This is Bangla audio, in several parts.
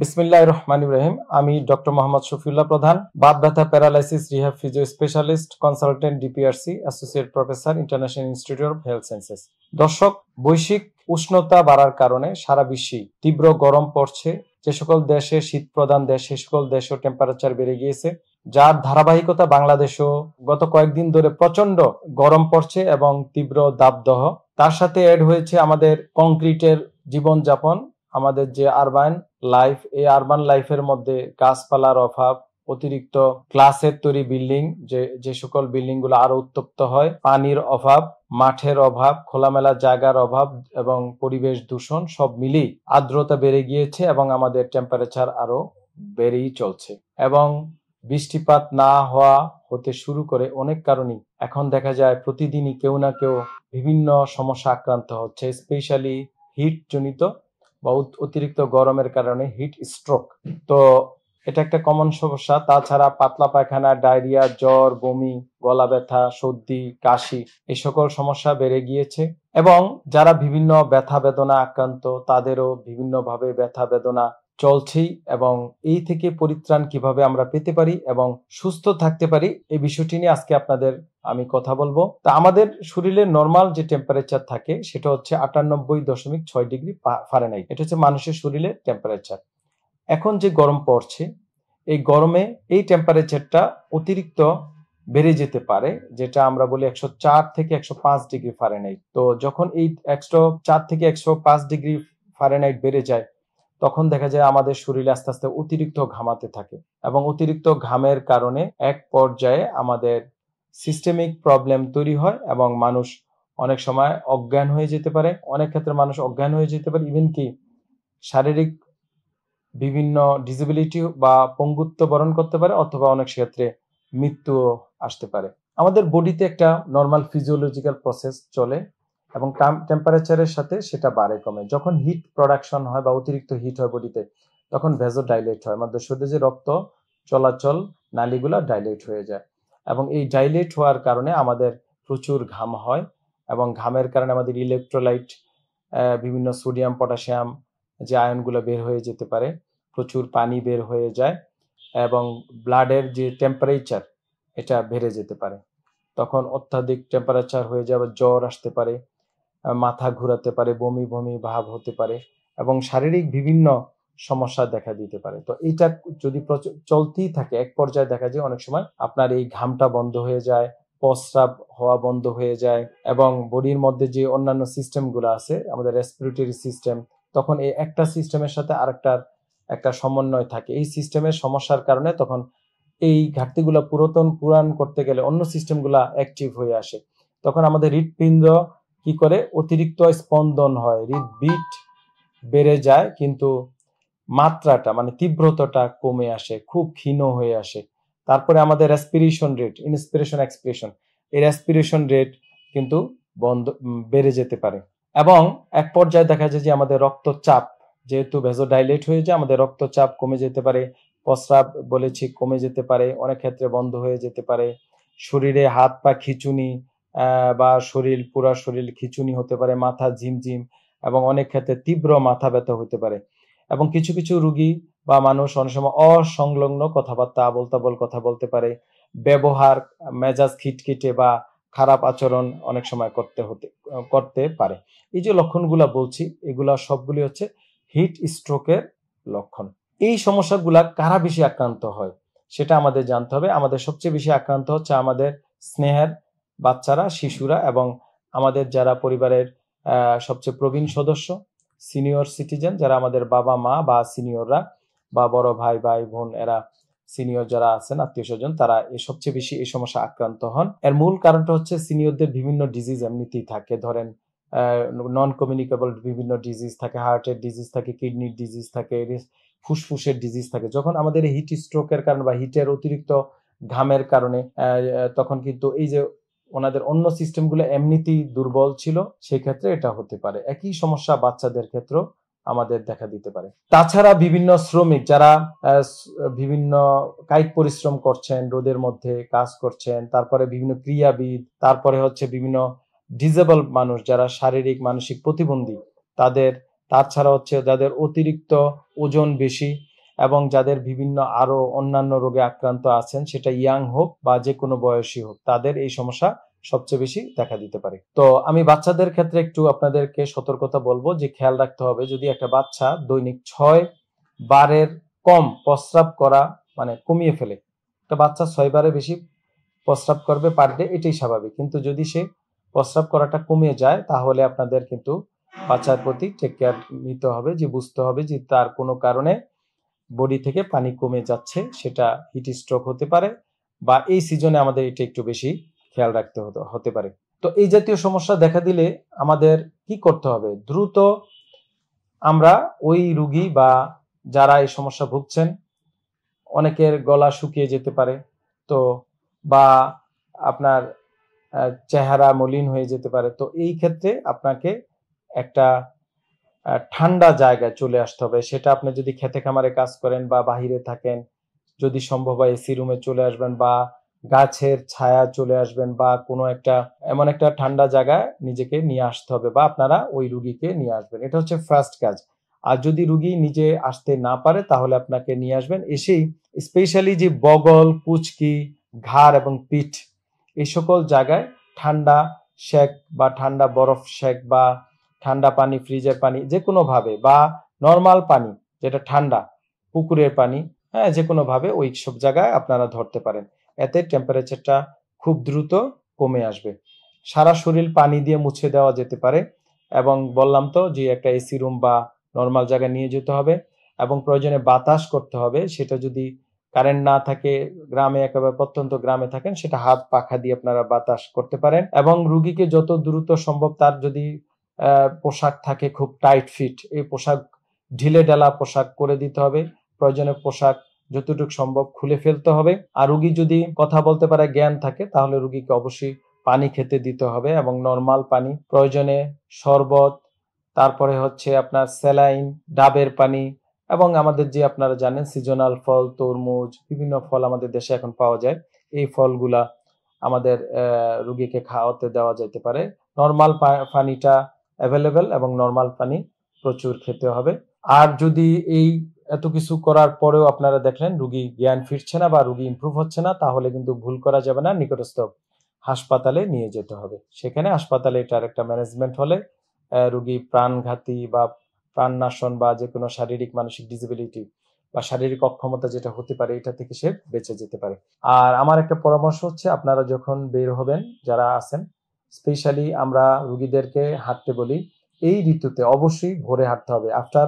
বিসমিল্লাহির রহমানির রহিম। আমি ডক্টর মোহাম্মদ শফিউল্লাহ প্রধান, বাত ব্যথা, paralysis rehab physio specialist, consultant, DPRC, associate professor, international institute of health sciences. দর্শক, বৈশ্বিক উষ্ণতা বাড়ার কারণে সারা বিশ্বে তীব্র গরম পড়ছে। যে সকল দেশে শীত প্রধান দেশ, সে সকল দেশেও টেম্পারেচার বেড়ে গিয়েছে, যার ধারাবাহিকতা বাংলাদেশেও গত কয়েকদিন ধরে প্রচন্ড গরম পড়ছে এবং তীব্র দাবদাহ। তার সাথে অ্যাড হয়েছে আমাদের কংক্রিটের জীবনযাপন, আমাদের যে আরবান লাইফ, এই আরবান লাইফের মধ্যে গাছপালার অভাব, অতিরিক্ত গ্লাসের তৈরি বিল্ডিং, যে সকল বিল্ডিং গুলো আরো উত্তপ্ত হয়, পানির অভাব, মাঠের অভাব, খোলামেলা জায়গার অভাব এবং পরিবেশ দূষণ সব মিলিয়ে আর্দ্রতা বেড়ে গিয়েছে এবং আমাদের টেম্পারেচার আরো বেড়েই চলছে। এবং বৃষ্টিপাত না হওয়া হতে শুরু করে অনেক কারণেই এখন দেখা যায় প্রতিদিনই কেউ না কেউ বিভিন্ন সমস্যা আক্রান্ত হচ্ছে, স্পেশালি হিট জনিত বা অতিরিক্ত গরমের কারণে হিট স্ট্রোক। তো এটা একটা কমন সমস্যা। তাছাড়া পাতলা পায়খানা, ডায়রিয়া, জ্বর, বমি, গলা ব্যথা, সর্দি, কাশি, এই সকল সমস্যা বেড়ে গিয়েছে। এবং যারা বিভিন্ন ব্যথা বেদনা আক্রান্ত, তাদেরও বিভিন্নভাবে ব্যথা বেদনা চলছেই। এবং এই থেকে পরিত্রাণ কিভাবে আমরা পেতে পারি এবং সুস্থ থাকতে পারি, এই বিষয়টি নিয়ে আজকে আপনাদের আমি কথা বলবো। তা আমাদের শরীরের নর্মাল যে টেম্পারেচার থাকে সেটা হচ্ছে 98.6 ডিগ্রি ফারেনহাইট। এটা হচ্ছে মানুষের শরীরের টেম্পারেচার। এখন যে গরম পড়ছে, এই গরমে এই টেম্পারেচারটা অতিরিক্ত বেড়ে যেতে পারে, যেটা আমরা বলি 104 থেকে 105 ডিগ্রি ফারেনহাইট। তো যখন এই 104 থেকে 105 ডিগ্রি ফারেনহাইট বেড়ে যায়, তখন দেখা যায় আমাদের শরীরে আস্তে আস্তে অতিরিক্ত ঘামাতে থাকে এবং অতিরিক্ত ঘামের কারণে এক পর্যায়ে আমাদের সিস্টেমিক প্রবলেম তৈরি হয় এবং মানুষ অনেক সময় অজ্ঞান হয়ে যেতে পারে। অনেক ক্ষেত্রে মানুষ অজ্ঞান হয়ে যেতে পারে, ইভেন কি শারীরিক বিভিন্ন ডিসেবিলিটি বা পঙ্গুত্ব বরণ করতে পারে, অথবা অনেক ক্ষেত্রে মৃত্যু আসতে পারে। আমাদের বডিতে একটা নর্মাল ফিজিওলজিক্যাল প্রসেস চলে এবং টেম্পারেচারের সাথে সেটা বাড়ে কমে। যখন হিট প্রোডাকশন হয় বা অতিরিক্ত হিট হয় বডিতে, তখন ভেজো ডাইলেট হয়, আমাদের শরীরে যে রক্ত চলাচল নালীগুলো ডাইলেট হয়ে যায় এবং এই ডাইলেট হওয়ার কারণে আমাদের প্রচুর ঘাম হয় এবং ঘামের কারণে আমাদের ইলেকট্রোলাইট, বিভিন্ন সোডিয়াম, পটাশিয়াম যে আয়নগুলো বের হয়ে যেতে পারে, প্রচুর পানি বের হয়ে যায় এবং ব্লাডের যে টেম্পারেচার এটা বেড়ে যেতে পারে। তখন অত্যাধিক টেম্পারেচার হয়ে যাবে, জ্বর আসতে পারে, মাথা ঘুরাতে পারে, বমি বমি ভাব হতে পারে এবং শারীরিক বিভিন্ন সমস্যা দেখা দিতে পারে। তো এটা যদি চলতেই থাকে, এক পর্যায়ে দেখা যায় অনেক সময় আপনার এই ঘামটা বন্ধ হয়ে যায়, প্রস্রাব হওয়া বন্ধ হয়ে যায় এবং বডির মধ্যে যে অন্যান্য সিস্টেমগুলো আছে, আমাদের রেসপিরেটরি সিস্টেম, তখন এই একটা সিস্টেমের সাথে আরেকটার একটা সমন্বয় থাকে। এই সিস্টেমের সমস্যার কারণে তখন এই ঘাটতিগুলো পূরণ করতে গেলে অন্য সিস্টেমগুলা অ্যাক্টিভ হয়ে আসে। তখন আমাদের হৃৎপিণ্ড কি করে, অতিরিক্ত স্পন্দন হয়, হৃদবিট বেড়ে যায়, কিন্তু মাত্রাটা মানে তীব্রতাটা কমে আসে, খুব ক্ষীণ হয়ে আসে। তারপরে আমাদের রেসপিরেশন রেট, ইন্সপিরেশন এক্সপিরেশন, এই রেসপিরেশন রেট কিন্তু বেড়ে যেতে পারে এবং এক পর্যায়ে দেখা যায় যে আমাদের রক্তচাপ, যেহেতু ভেজোডাইলেট হয়ে যায়, আমাদের রক্তচাপ কমে যেতে পারে, প্রস্রাব বলেছি কমে যেতে পারে, অনেক ক্ষেত্রে বন্ধ হয়ে যেতে পারে, শরীরে হাত পা খিঁচুনি বা পুরা শরীর খিঁচুনি হতে পারে, মাথা ঝিমঝিম এবং অনেক ক্ষেত্রে তীব্র মাথা ব্যথা হতে পারে। এবং কিছু কিছু রোগী বা মানুষ অনেক সময় অসংলগ্ন কথাবার্তা, আবোল তাবোল কথা বলতে পারে, ব্যবহার মেজাজ খিটখিটে বা খারাপ আচরণ অনেক সময় করতে পারে। এই যে লক্ষণগুলা বলছি, এগুলা সবগুলি হচ্ছে হিট স্ট্রোকের লক্ষণ। এই সমস্যাগুলা কারা বেশি আক্রান্ত হয় সেটা আমাদের জানতে হবে। আমাদের সবচেয়ে বেশি আক্রান্ত হচ্ছে আমাদের স্নেহের বাচ্চারা, শিশুরা এবং আমাদের যারা পরিবারের সবচেয়ে প্রবীণ সদস্য, সিনিয়র সিটিজেন, যারা আমাদের বাবা মা বা সিনিয়ররা বা বড় ভাই বোন, এরা সিনিয়র যারা আছেন আত্মীয় স্বজন, তারা সবচেয়ে বেশি এই সমস্যা আক্রান্ত হন। এর মূল কারণটা হচ্ছে সিনিয়রদের বিভিন্ন ডিজিজ এমনিতেই থাকে। ধরেন নন কমিউনিকেবল বিভিন্ন ডিজিজ থাকে, হার্টের ডিজিজ থাকে, কিডনির ডিজিজ থাকে, ফুসফুসের ডিজিজ থাকে। যখন আমাদের হিট স্ট্রোকের কারণে বা হিটের অতিরিক্ত ঘামের কারণে তখন কিন্তু এই যে ওনাদের অন্য সিস্টেমগুলো এমনিতেই দুর্বল ছিল, সেই ক্ষেত্রে এটা হতে পারে। একই সমস্যা বাচ্চাদের ক্ষেত্রেও আমাদের দেখা দিতে পারে। তাছাড়া বিভিন্ন শ্রমিক যারা বিভিন্ন কায়িক পরিশ্রম করছেন, রোদের মধ্যে কাজ করছেন, তারপরে বিভিন্ন ক্রীড়াবিদ, তারপরে হচ্ছে বিভিন্ন ডিসেবল মানুষ যারা শারীরিক মানসিক প্রতিবন্ধী, তাছাড়া হচ্ছে যাদের অতিরিক্ত ওজন বেশি, এবং যাদের বিভিন্ন আরো অন্যান্য রোগে আক্রান্ত আছেন, সেটা ইয়াং হোক বা যে কোনো বয়সী হোক, তাদের এই সমস্যা সবচেয়ে বেশি দেখা দিতে পারে। তো আমি বাচ্চাদের ক্ষেত্রে একটু আপনাদেরকে সতর্কতা বলবো যে খেয়াল রাখতে হবে, যদি একটা বাচ্চা দৈনিক 6 বারের কম প্রস্রাব করা মানে কমিয়ে ফেলে, একটা বাচ্চা 6 বারের বেশি প্রস্রাব করবে পার ডে, এটাই স্বাভাবিক। কিন্তু যদি সে প্রস্রাব করাটা কমে যায়, তাহলে আপনাদের কিন্তু বাচ্চার প্রতি টেক কেয়ার নিতে হবে, যে বুঝতে হবে যে তার কোনো কারণে বডি থেকে পানি কমে যাচ্ছে, সেটা হিট স্ট্রোক হতে পারে, বা এই সিজনে আমাদের এটা একটু বেশি খেয়াল রাখতে হতে পারে। তো এই জাতীয় সমস্যা দেখা দিলে আমাদের কি করতে হবে? দ্রুত আমরা ওই রুগী বা যারা এই সমস্যা ভুগছেন, অনেকের গলা শুকিয়ে যেতে পারে, তো বা আপনার চেহারা মলিন হয়ে যেতে পারে, তো এই ক্ষেত্রে আপনাকে একটা ঠান্ডা জায়গায় চলে আসতে হবে। সেটা আপনি যদি খেতে খামারে কাজ করেন বা বাহিরে থাকেন, যদি সম্ভব হয় এসি রুমে চলে আসবেন, বা গাছের ছায়া চলে আসবেন, বা কোনো একটা এমন একটা ঠান্ডা জায়গায় নিজেকে নিয়ে আসতে হবে, বা আপনারা ওই রুগীকে নিয়ে আসবেন। এটা হচ্ছে ফার্স্ট কাজ। আর যদি রুগী নিজে আসতে না পারে, তাহলে আপনাকে নিয়ে আসবেন। এসেই স্পেশালি যে বগল, কুচকি, ঘাড় এবং পিঠ, এই সকল জায়গায় ঠান্ডা শেক বা ঠান্ডা বরফ শেক বা ঠান্ডা পানি, ফ্রিজের পানি, যে কোনো ভাবে, বা নর্মাল পানি যেটা ঠান্ডা, পুকুরের পানি, হ্যাঁ, যে কোনো ভাবে ওই সব জায়গায় আপনারা ধরতে পারেন। এতে টেম্পারেচারটা খুব দ্রুত কমে আসবে। সারা শরীর পানি দিয়ে মুছে দেওয়া যেতে পারে, এবং বললাম তো যে একটা এসি রুম বা নর্মাল জায়গায় নিয়ে যেতে হবে, এবং প্রয়োজনে বাতাস করতে হবে। সেটা যদি কারেন্ট না থাকে, গ্রামে একেবারে প্রত্যন্ত গ্রামে থাকেন, সেটা হাত পাখা দিয়ে আপনারা বাতাস করতে পারেন। এবং রুগীকে যত দ্রুত সম্ভব, তার যদি পোশাক থাকে খুব টাইট ফিট, এই পোশাক ঢিলে ঢালা পোশাক করে দিতে হবে। প্রয়োজনে পোশাক যতটুকু সম্ভব খুলে ফেলতে হবে। আর রুগী যদি কথা বলতে পারে, জ্ঞান থাকে, তাহলে রুগীকে অবশ্যই পানি খেতে দিতে হবে, এবং নর্মাল পানি, প্রয়োজনে শরবত, তারপরে হচ্ছে আপনার স্যালাইন, ডাবের পানি, এবং আমাদের যে আপনারা জানেন সিজনাল ফল, তরমুজ, বিভিন্ন ফল আমাদের দেশে এখন পাওয়া যায়, এই ফলগুলা আমাদের রুগীকে খাওয়াতে দেওয়া যেতে পারে। নর্মাল পানিটা অ্যাভেলেবেল, এবং নর্মাল পানি প্রচুর খেতে হবে। আর যদি এই এত কিছু করার পরেও আপনারা দেখলেন রুগী জ্ঞান ফিরছে না বা রুগী ইমপ্রুভ হচ্ছে না, তাহলে কিন্তু ভুল করা যাবে না, নিকটস্থ হাসপাতালে নিয়ে যেতে হবে। সেখানে হাসপাতালে এটার একটা ম্যানেজমেন্ট হলে রুগী প্রাণঘাতী বা প্রাণনাশন বা যে কোনো শারীরিক মানসিক ডিসেবিলিটি বা শারীরিক অক্ষমতা যেটা হতে পারে, এটা থেকে সে বেঁচে যেতে পারে। আর আমার একটা পরামর্শ হচ্ছে, আপনারা যখন বের হবেন, যারা আছেন, স্পেশালি আমরা রুগীদেরকে হাঁটতে বলি, এই ঋতুতে অবশ্যই ভোরে হাঁটতে হবে। আফটার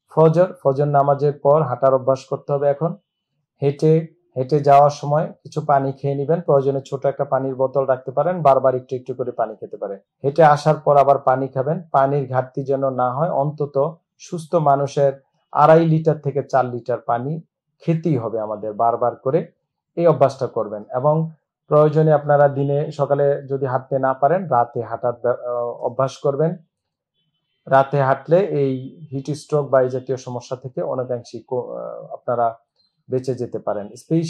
ফজর নামাজের পর হাঁটার অভ্যাস করতে হবে। এখন হেঁটে হেঁটে যাওয়ার সময় কিছু পানি খেয়ে নেবেন, প্রয়োজনে ছোট একটা পানির বোতল রাখতে পারেন, বারবার একটু একটু করে পানি খেতে পারেন। হেঁটে আসার পর আবার পানি খাবেন, পানির ঘাটতি যেন না হয়। অন্তত সুস্থ মানুষের 2.5 লিটার থেকে 4 লিটার পানি খেতেই হবে আমাদের, বারবার করে এই অভ্যাসটা করবেন। এবং প্রয়োজনে আপনারা দিনে সকালে যদি হাঁটতে না পারেন, রাতে হাঁটার অভ্যাস করবেন। রাতে হাঁটলে এই হিট স্ট্রোক বা এই জাতীয় সমস্যা থেকে অনেকাংশই আপনারা বেঁচে যেতে পারেন।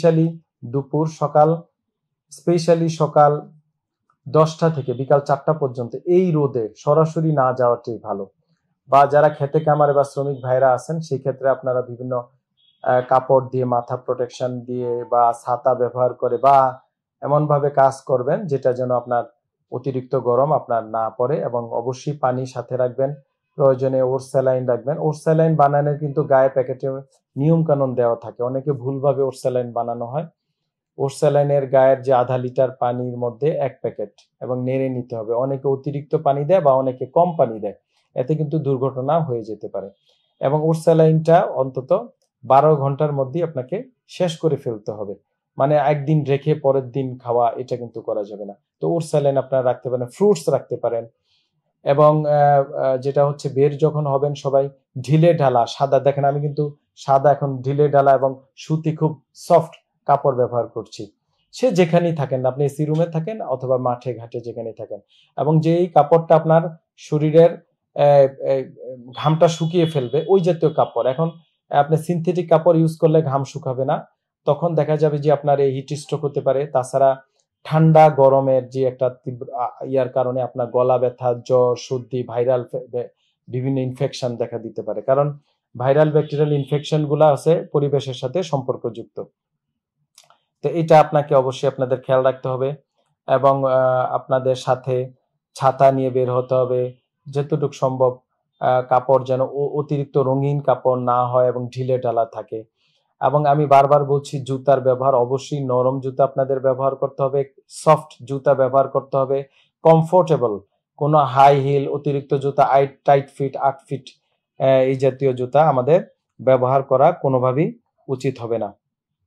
স্পেশালি সকাল 10টা থেকে বিকাল 4টা পর্যন্ত এই রোদে সরাসরি না যাওয়াটাই ভালো। বা যারা খেতে খামারে বা শ্রমিক ভাইরা আছেন, সেই ক্ষেত্রে আপনারা বিভিন্ন কাপড় দিয়ে, মাথা প্রোটেকশন দিয়ে, বা ছাতা ব্যবহার করে, বা এমন ভাবে কাজ করবেন যেটা যেন আপনার অতিরিক্ত গরম আপনার না পড়ে। এবং অবশ্যই পানি সাথে রাখবেন, প্রয়োজনে ওর স্যালাইন রাখবেন। ওর স্যালাইন বানানোর কিন্তু গায়ে প্যাকেটে নিয়ম কানুন দেওয়া থাকে, অনেকে ভুলভাবে ওর স্যালাইন বানানো হয়। ওর স্যালাইনের গায়ের যে 1/2 লিটার পানির মধ্যে 1 প্যাকেট, এবং নেড়ে নিতে হবে। অনেকে অতিরিক্ত পানি দেয় বা অনেকে কম পানি দেয়, এতে কিন্তু দুর্ঘটনা হয়ে যেতে পারে। এবং ওর স্যালাইনটা অন্তত 12 ঘন্টার মধ্যে আপনাকে শেষ করে ফেলতে হবে। মানে একদিন রেখে পরের দিন খাওয়া, এটা কিন্তু করা যাবে না। তো ওর স্যালাইন আপনারা রাখতে পারেন, ফ্রুটস রাখতে পারেন। এবং যেটা হচ্ছে, বের যখন হবেন সবাই ঢিলে ঢালা সাদা, দেখেন আমি কিন্তু সাদা এখন ঢিলে ঢালা এবং সুতি খুব সফট কাপড় ব্যবহার করছি। সে যেখানেই থাকেন, আপনি এসি রুমে থাকেন অথবা মাঠে ঘাটে যেখানেই থাকেন, এবং যেই কাপড়টা আপনার শরীরের ঘামটা শুকিয়ে ফেলবে, ওই জাতীয় কাপড়। এখন আপনি সিনথেটিক কাপড় ইউজ করলে ঘাম শুকাবে না, তখন দেখা যাবে যে আপনার এই হিট স্ট্রোক হতে পারে। তাছাড়া ঠান্ডা গরমের যে একটা তীব্র ইয়ার কারণে আপনার গলা ব্যথা, জ্বর, সর্দি, ভাইরাল বিভিন্ন ইনফেকশন দেখা দিতে পারে। কারণ ভাইরাল ব্যাকটেরিয়াল ইনফেকশন গুলা আছে পরিবেশের সাথে সম্পর্কযুক্ত। তো এটা আপনাকে অবশ্যই আপনাদের খেয়াল রাখতে হবে এবং আপনাদের সাথে ছাতা নিয়ে বের হতে হবে, যতটুকু সম্ভব কাপড় যেন অতিরিক্ত রঙিন কাপড় না হয় এবং ঢিলে ঢালা থাকে। এবং আমি বারবার বলছি জুতার ব্যবহার অবশ্যই নরম জুতা আপনাদের ব্যবহার করতে হবে, সফট জুতা ব্যবহার করতে হবে, কমফোর্টেবল, কোনো হাই হিল অতিরিক্ত জুতা 8 ফিট 8 ফিট এই জাতীয় জুতা আমাদের ব্যবহার করা কোনোভাবেই উচিত হবে না।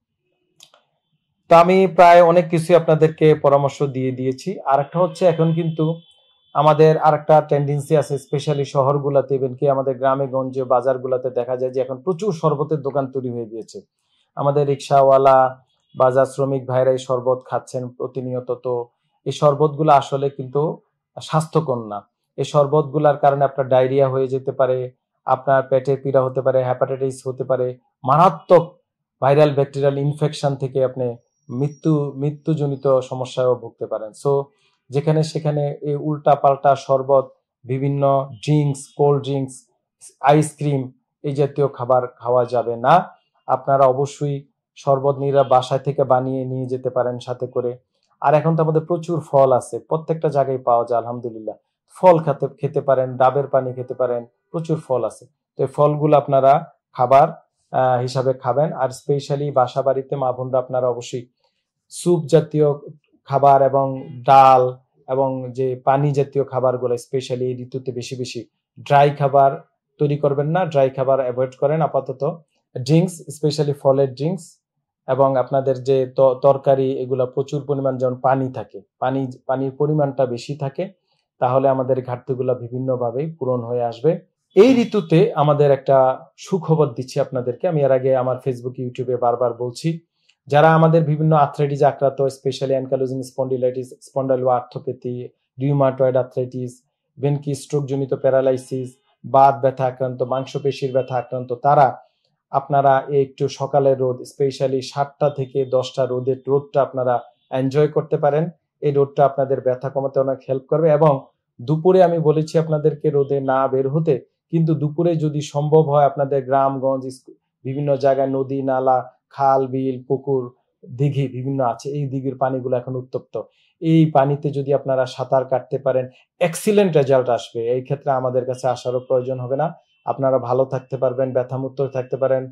তো আমি প্রায় অনেক কিছু আপনাদেরকে পরামর্শ দিয়ে দিয়েছি। আরেকটা হচ্ছে এখন কিন্তু আমাদের আরেকটা টেন্ডেন্সি আছে, স্পেশালি শহরগুলোতে, ইভেন কি আমাদের গ্রামে গঞ্জে বাজারগুলোতে দেখা যায় যে এখন প্রচুর শরবতের দোকান তৈরি হয়ে গিয়েছে। আমাদের রিক্সাওয়ালা বাজার শ্রমিক ভাইরা এই শরবত খাচ্ছেন প্রতিনিয়ত। তো এই শরবতগুলো আসলে কিন্তু স্বাস্থ্যকর না। এই শরবতগুলোর কারণে আপনার ডায়রিয়া হয়ে যেতে পারে, আপনার পেটের পীড়া হতে পারে, হ্যাপাটাইটিস হতে পারে, মারাত্মক ভাইরাল ব্যাকটেরিয়াল ইনফেকশন থেকে আপনি মৃত্যুজনিত সমস্যায়ও ভুগতে পারেন। সো যেখানে সেখানে এই উল্টা পাল্টা শরবত, বিভিন্ন ড্রিঙ্কস, কোল্ড ড্রিঙ্কস, আইসক্রিম এই জাতীয় খাবার খাওয়া যাবে না। আপনারা অবশ্যই শরবত বাসায় থেকে বানিয়ে নিয়ে যেতে পারেন সাথে করে। আর এখন তো আমাদের প্রচুর ফল আছে, প্রত্যেকটা জায়গায় পাওয়া যায় আলহামদুলিল্লাহ। ফল খেতে পারেন, ডাবের পানি খেতে পারেন, প্রচুর ফল আছে। তো এই ফলগুলো আপনারা খাবার হিসাবে খাবেন। আর স্পেশালি বাসা বাড়িতে মা বোনরা আপনারা অবশ্যই স্যুপ জাতীয় খাবার এবং ডাল এবং যে পানি জাতীয় খাবারগুলো স্পেশালি এই ঋতুতে বেশি বেশি, ড্রাই খাবার তৈরি করবেন না, ড্রাই খাবার অ্যাভয়েড করেন আপাতত। ড্রিঙ্কস, স্পেশালি ফলের ড্রিঙ্কস এবং আপনাদের যে তরকারি এগুলা প্রচুর পরিমাণ যেমন পানি থাকে, পানির পরিমাণটা বেশি থাকে, তাহলে আমাদের ঘাটতিগুলো বিভিন্নভাবেই পূরণ হয়ে আসবে। এই ঋতুতে আমাদের একটা সুখবর দিচ্ছি আপনাদেরকে। আমি এর আগে আমার ফেসবুক, ইউটিউবে বারবার বলছি, যারা আমাদের বিভিন্ন আর্থ্রাইটিস আক্রান্ত, specially ankylosing spondylitis, spondyloarthropathy, rheumatoid arthritis, even কি স্ট্রোক জনিত প্যারালাইসিস, বাত ব্যথা আক্রান্ত, মাংসপেশির ব্যথা আক্রান্ত, তারা আপনারা একটু সকালের রোদ, স্পেশালি 7টা থেকে 10টা রোদটা আপনারা এনজয় করতে পারেন। এই রোদটা আপনাদের ব্যথা কমাতে অনেক হেল্প করবে। এবং দুপুরে আমি বলেছি আপনাদেরকে রোদে না বের হতে, কিন্তু দুপুরে যদি সম্ভব হয় আপনাদের গ্রামগঞ্জ, বিভিন্ন জায়গায় নদী নালা, খাল বিল পুকুর দিঘি বিভিন্ন আছে, এই দিঘির পানিগুলো এখন উত্তপ্ত, এই পানিতে যদি আপনারা সাঁতার কাটতে পারেন এক্সিলেন্ট রেজাল্ট আসবে। এই ক্ষেত্রে আমাদের কাছে আসারও প্রয়োজন হবে না, আপনারা ভালো থাকতে পারবেন, ব্যথামুক্ত থাকতে পারেন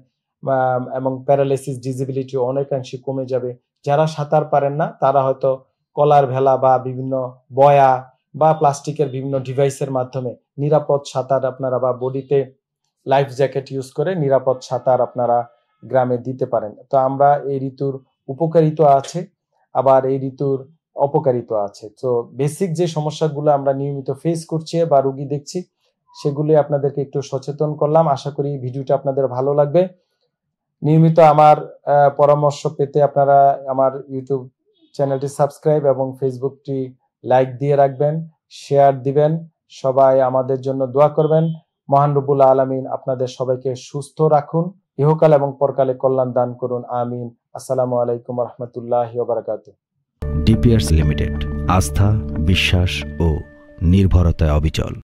এবং প্যারালাইসিস ডিসেবিলিটি অনেকাংশে কমে যাবে। যারা সাঁতার পারেন না তারা হয়তো কলার ভেলা বা বিভিন্ন বয়া বা প্লাস্টিকের বিভিন্ন ডিভাইসের মাধ্যমে নিরাপদ সাঁতার আপনারা বা বডিতে লাইফ জ্যাকেট ইউজ করে নিরাপদ সাঁতার আপনারা গ্রামে দিতে পারেন। তো আমরা এই ঋতুর উপকারিতা আছে, আবার এই ঋতুর অপকারিতা আছে। তো বেসিক যে সমস্যাগুলো আমরা নিয়মিত ফেস করছি বা রোগী দেখছি, সেগুলি আপনাদেরকে একটু সচেতন করলাম। আশা করি ভিডিওটা আপনাদের ভালো লাগবে। নিয়মিত আমার পরামর্শ পেতে আপনারা আমার ইউটিউব চ্যানেলটি সাবস্ক্রাইব এবং ফেসবুকটি লাইক দিয়ে রাখবেন, শেয়ার দিবেন। সবাই আমাদের জন্য দোয়া করবেন। মহান রব্বুল আলামিন আপনাদের সবাইকে সুস্থ রাখুন, ইহকাল এবং পরকালে কল্যাণ দান করুন, আমিন। আসসালামু আলাইকুম ওয়া রাহমাতুল্লাহি ওয়া বারাকাতুহু। ডিপিআরসি লিমিটেড, আস্থা, বিশ্বাস ও নির্ভরতায় অবিচল।